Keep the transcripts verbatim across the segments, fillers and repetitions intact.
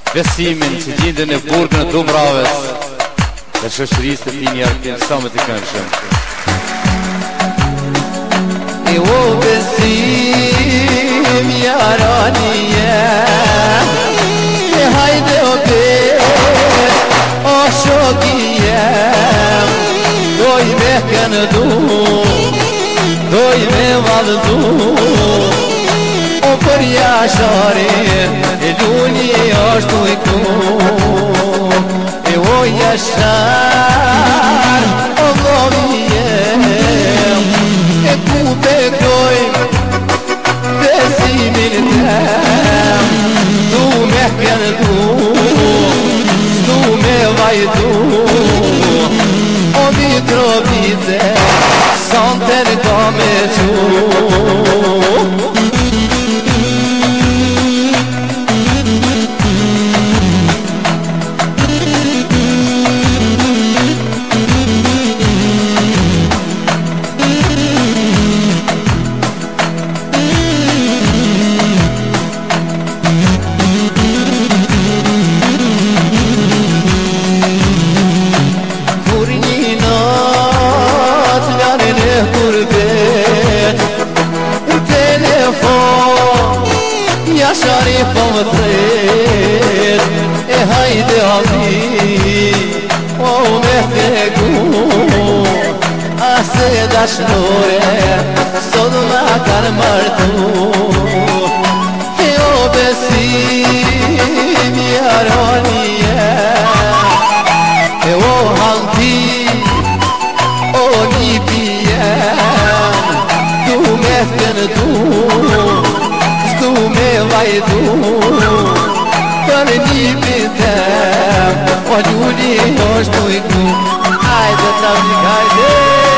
besimin që gjindën e burgën e Dumravës dhe shoqërisë të tij njerëzim sa më të këndshëm. E o besim yaraniye e hayde o bet o shogiye doj me këndu doj me vallëdu o për jashare e luni është u i këtu e o jashar o lovije e ku bekoj besimin tem du me këndu du me vajdu o Mitrovice santen ka me qu Yashari po më thret e hajde alli o me thegu ase dashnore sot ma kanë martu e o besim yaraniye e o halti o libiye du me thëndu du me vajdu për një bitem o ljuli është u i këtu hajde trafik hajde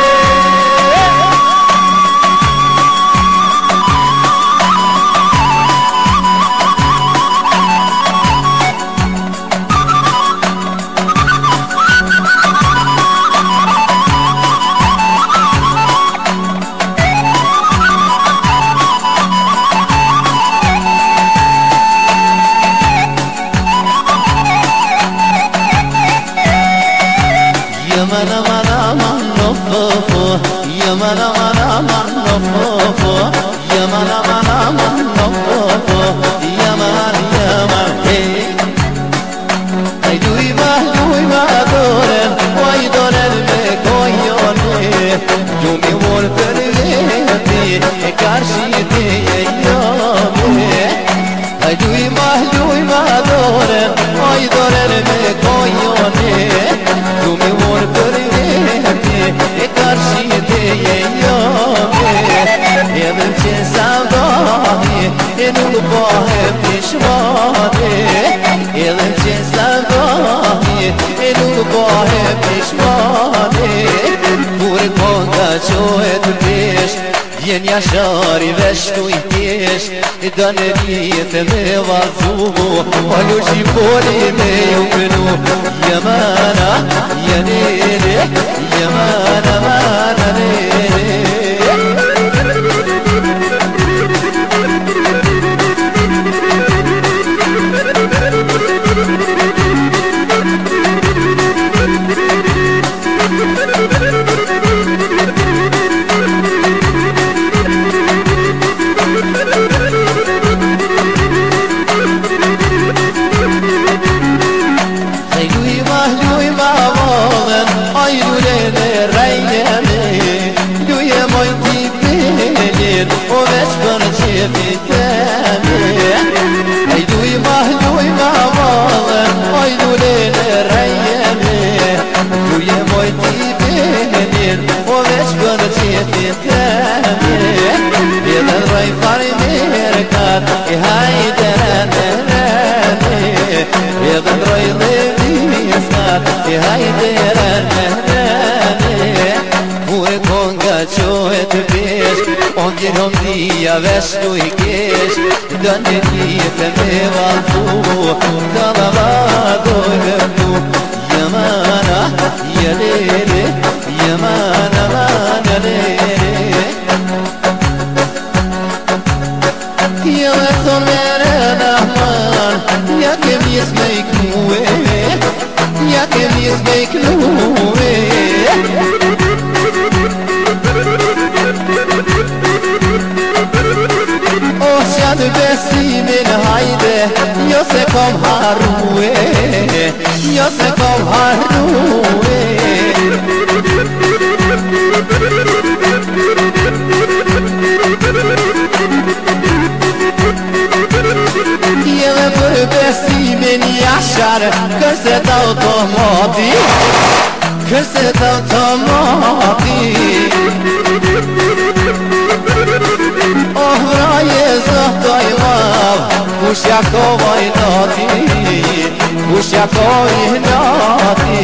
Yamana mana mano fofo Yamana mana mano fofo Yamana mana mano fofo Yaman yaman hey Ay duyma duyma doren Ay doren me koyone Yumi vor perveti E karşı diye yame Ay duyma duyma doren Ay doren me koyone Yumi vor perveti E karşı diye yame Yedim ki sevdahi E nuk bahe pişmane Yedim ki sevdahi E nuk bahe pişmane Kur konga qohet pesh Vjen jashari veshtu i kesh E dënë vjetë me vazu O luqi poli me ju kënu Jemana, jenere Jemana, mana nere O veç për qefi teme Aj dujma, dujma valën Aj dulele rejeme Duje moj t'i benin O veç për qefi teme Edhe raj fari merkat E hajde rene rene Edhe raj leviskat E hajde rene rene Mure konga qohet pesh On gjenon dhia veshtu i kesh Dënë njëtë me valtu Kalava dojë këtu Yamana, jelere Yamana, mana lere Jele ton mere nahman Ja kem nis me i knue, ja ke nis me i knue. O qatë besimin hajde, jo se kom harrue, jo se kom harrue. Jeve për besimin jashar, kërset automati, kërset automati. Oh vraje zëhtoj mav, kush jako vajnati, kush jako ihnati.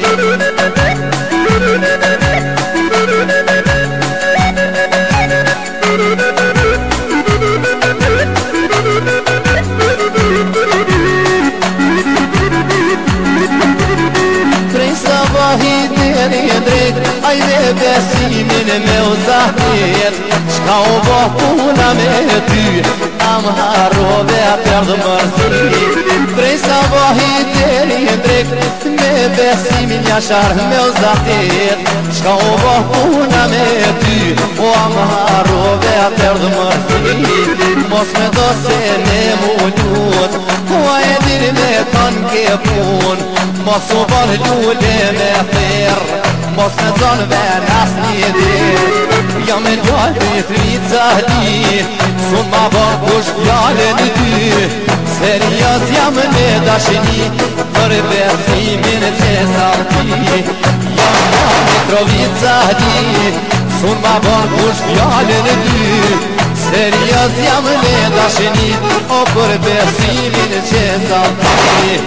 Deri drejt, ajde besimin me u zahmet, shka u boh puna me ty, am harrove a perdë mërzi. Prej sabahit deri drejt, me besimin jashar me u zahmet, shka u boh puna me ty, o am harrove a perdë mërzi. Mos me do se ne mu ljut, o a e diri me kan ke pun, mos u ban ljule me ther, mos me zonë ven as një dir. Jam e gjallë një frica li, sun ma ban kush fjallën ty. Serios jam në dashni, për besimin që salti. Jam gjallë një trovica li, sun ma ban kush fjallën ty. Serios jam në dashni, o për besimin që salti.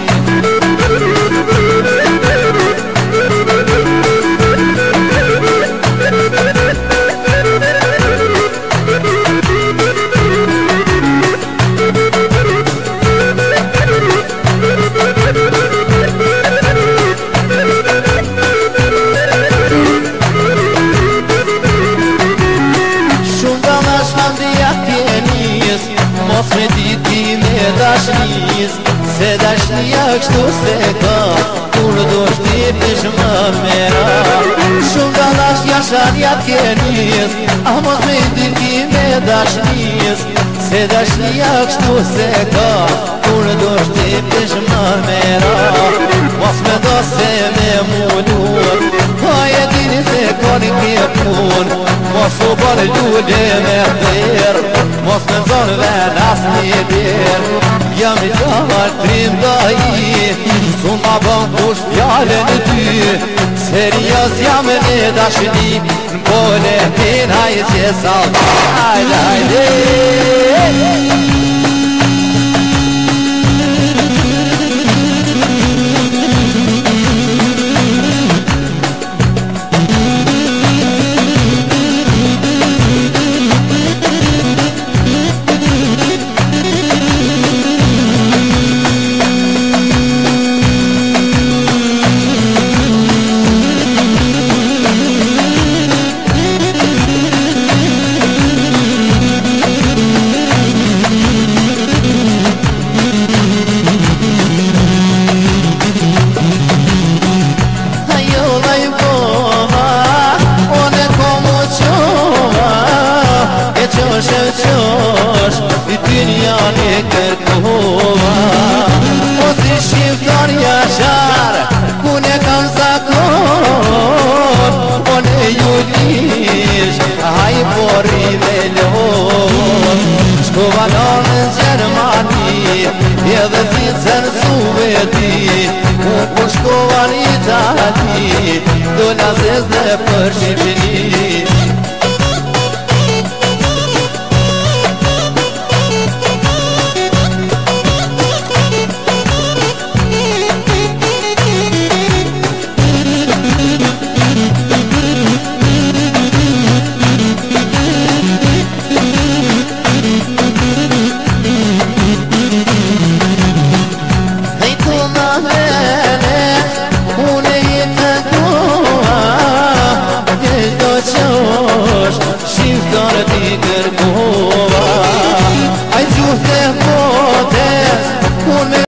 Mos me diti me dashnis, se dashnia kështu se ka, kur do shtipnish më mera. Shumë dalash jashar jat kenis, a mos me diti me dashnis, se dashnia kështu se ka, kur do shtipnish më mera. Mos me do se me mullut, a e dini se koni ke pun, mos u bërë ljule me ther, mos me zonë ven as një dir. Jam i gjallë trim daji, sun ma bën kush fjallën ty. Serios jam në dashni, në pole tin hajë që salt. Hajde, hajde. Edhe vicën suveti, ku ku shkova në Itali, do në zezë dhe për Shqipëri.